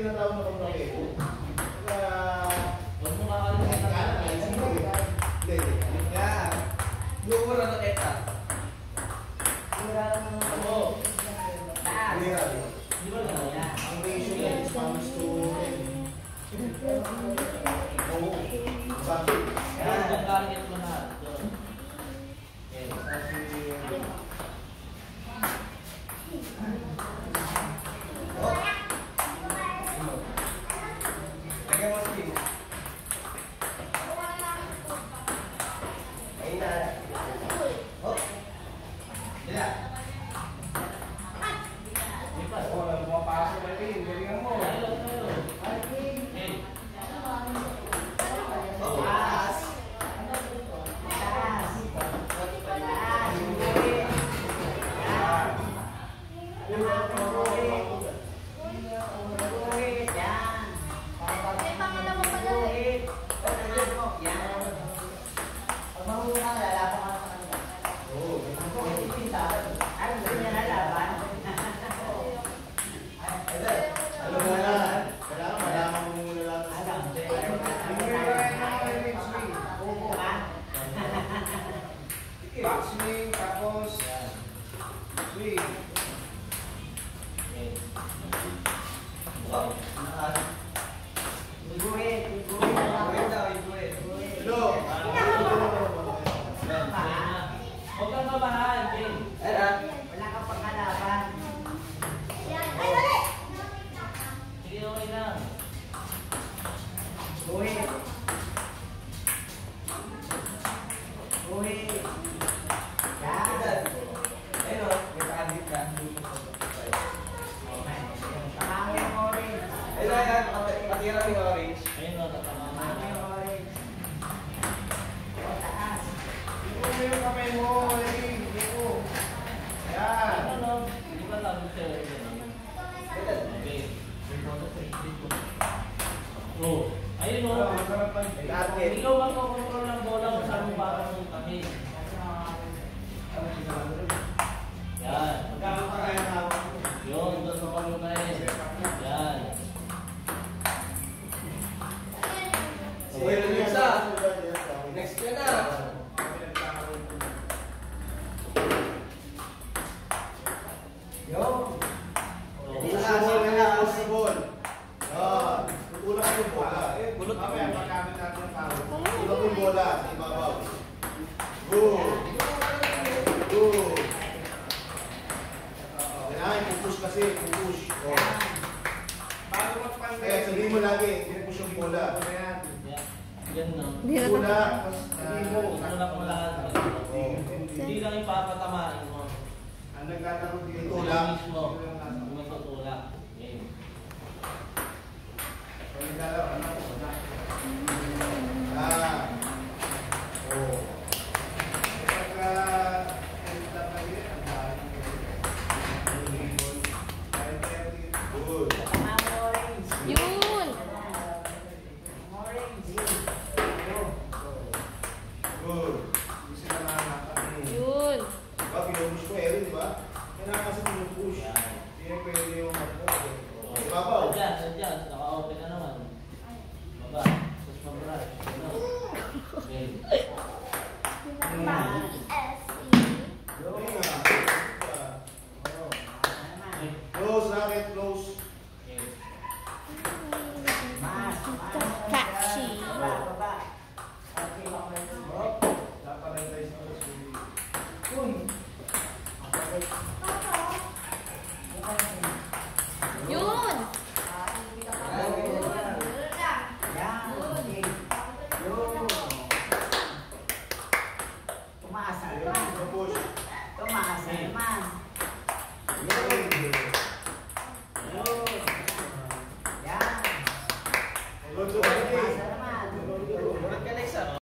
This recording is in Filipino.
tinatawag na kontrapego. Huwag mo kakalimutan na Hindi. Yan. Yung mura na kita. Oo. Di ba na? Ang ratio niya is comes to 10. Oo. Sabi. Yan, nag-target mo na. Lagyan mo speed. Ayun na. Oh. Sila. Pumapasok na rin. Galingan mo. Backswing, tapos swing. Hello. Huwag kang kabahan, Jane. Wala ka pang kalaban. Sige, okay lang. Buhit. Buhit. Yan. Ayun o. May pakandit ka. Pangangin mo rin. Ayun na yan. Patira yung orange. Ayun o, tatama. Pangangin mo rin. O, taas. Ito yung kamay mo. Dito. Yan. Ano? Di ba sabi ko sa'yo? Okay. Oh, ayun o. Ikaw magkocontrol ng bola kung saan mo papasunod kami. Yan. Yun, doon mo kami kayo. Yan. Okay, yung isa. Next ka na. Yo. Possible. Yan. Tutulak ko yung bola. Kulot ako. Mamaya, pagkamit natin yung tao. Tulak ko yung bola sa ibabaw. Good. Good. Kailangan pupush kasi. Pupush. Kaya sabihin mo lagi, pupush yung bola. Yan no. Bola. Sabihin mo. Tulak mo lahat. Hindi lang ipapatamain mo. Ang naglalaro dito. Tulak Tulak. mismo. Tumatutulak. Yan. Ang naglalaro. Ah. Oh. Pagka good. Pangangin mo orange. Yun! Orange. Good. Gusto na nakakatakin. Yun! Diba, pinupush ko Erin, diba? Kailangan kasi pinupush. Hindi pwede yung ibabaw. Sadya, sadya. Naka-open na naman. Baba. Tapos mag-brush. Ano? Okay. Close, racket, close. Okay. Mas. Catchy. Baba, baba. Okay, okay. Dapat tayo sa swing. Uy. Yun! Tumaas na naman. Push. Tumaas na naman. Yun.